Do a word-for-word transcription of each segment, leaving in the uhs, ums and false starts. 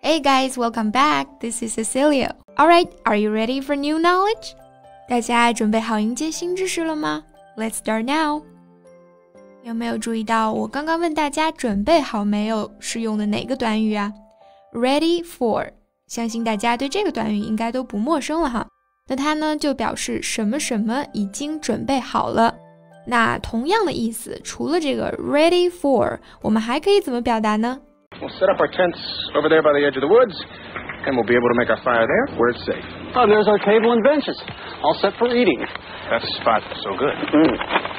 Hey guys, welcome back. This is Cecilia. Alright, are you ready for new knowledge? 大家准备好迎接新知识了吗？ Let's start now. 有没有注意到我刚刚问大家准备好没有是用的哪个短语啊？ Ready for. 相信大家对这个短语应该都不陌生了哈。那它呢就表示什么什么已经准备好了。那同样的意思，除了这个 ready for, 我们还可以怎么表达呢？ We'll set up our tents over there by the edge of the woods, and we'll be able to make our fire there where it's safe. Oh, there's our table and benches, all set for eating. That spot so good. Mm.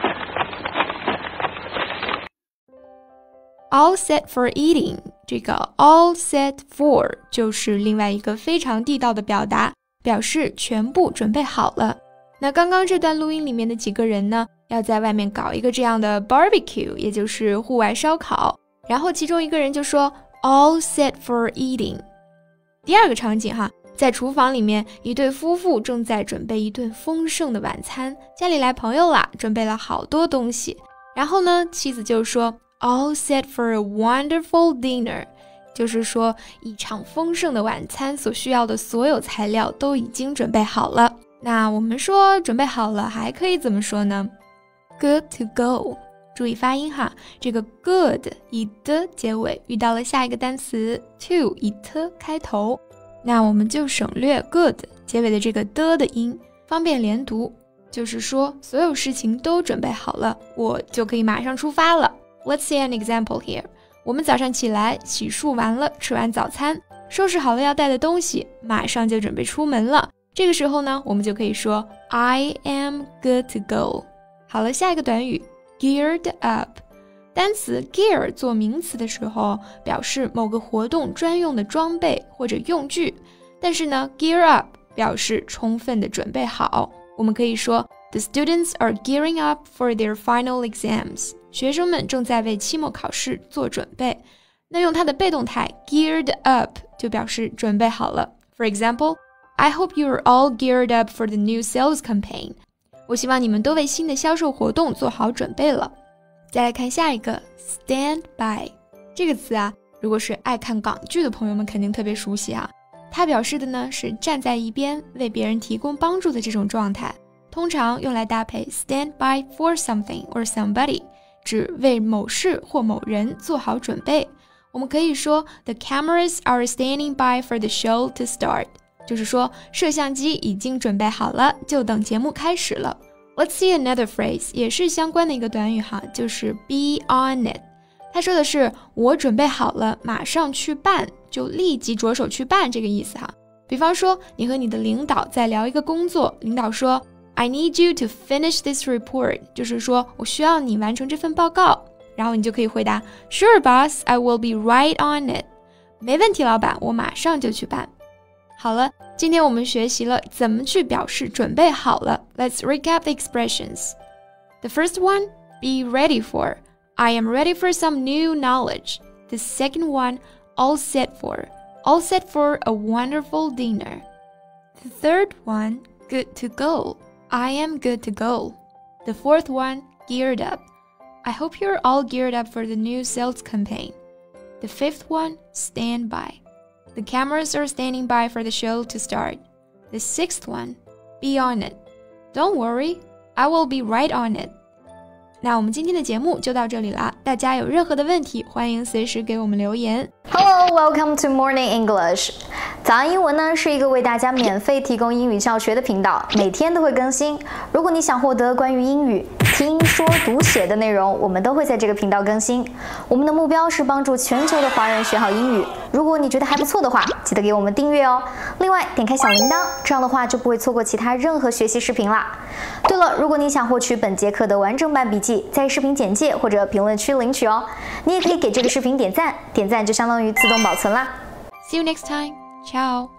All set for eating, 这个 all set for 就是另外一个非常地道的表达，表示全部准备好了。那刚刚这段录音里面的几个人呢，要在外面搞一个这样的 barbecue, 也就是户外烧烤。然后其中一个人就说 all set for eating。 第二个场景哈，在厨房里面，一对夫妇正在准备一顿丰盛的晚餐，家里来朋友啦，准备了好多东西。然后呢，妻子就说 all set for a wonderful dinner， 就是说一场丰盛的晚餐所需要的所有材料都已经准备好了。那我们说准备好了还可以怎么说呢？ Good to go。注意发音哈，这个 good 以的结尾，遇到了下一个单词 to 以的开头，那我们就省略 good 结尾的这个的的音，方便连读，就是说所有事情都准备好了，我就可以马上出发了。 Let's see an example here. 我们早上起来，洗漱完了，吃完早餐，收拾好了要带的东西，马上就准备出门了。这个时候呢，我们就可以说 I am good to go。 好了，下一个短语Geared up， 单词 gear 做名词的时候，表示某个活动专用的装备或者用具，但是呢 gear up 表示充分的准备好。我们可以说 The students are gearing up for their final exams， 学生们正在为期末考试做准备。那用它的被动态 geared up 就表示准备好了。 For example, I hope you are all geared up for the new sales campaign。我希望你们都为新的销售活动做好准备了。再来看下一个 stand by 这个词啊，如果是爱看港剧的朋友们肯定特别熟悉啊。它表示的呢是站在一边为别人提供帮助的这种状态，通常用来搭配 stand by for something or somebody， 指为某事或某人做好准备。我们可以说 The cameras are standing by for the show to start，就是说摄像机已经准备好了，就等节目开始了。 Let's see another phrase， 也是相关的一个短语哈，就是 be on it。 他说的是我准备好了，马上去办，就立即着手去办这个意思哈。比方说你和你的领导在聊一个工作，领导说 I need you to finish this report， 就是说我需要你完成这份报告。然后你就可以回答 Sure boss, I will be right on it。 没问题老板，我马上就去办。好了，今天我们学习了怎么去表示准备好了。 Let's recap the expressions. The first one, be ready for. I am ready for some new knowledge. The second one, all set for. All set for a wonderful dinner. The third one, good to go. I am good to go. The fourth one, geared up. I hope you're all geared up for the new sales campaign. The fifth one, stand by.The cameras are standing by for the show to start. The sixth one, be on it. Don't worry, I will be right on it. 那我们今天的节目就到这里啦，大家有任何的问题，欢迎随时给我们留言。 Hello, welcome to Morning English. 早安英文呢是一个为大家免费提供英语教学的频道，每天都会更新。如果你想获得关于英语听说读写的内容，我们都会在这个频道更新。我们的目标是帮助全球的华人学好英语。如果你觉得还不错的话，记得给我们订阅哦。另外，点开小铃铛，这样的话就不会错过其他任何学习视频啦。对了，如果你想获取本节课的完整版笔记，在视频简介或者评论区领取哦。你也可以给这个视频点赞，点赞就相当于自动保存啦。 See you next time. Ciao.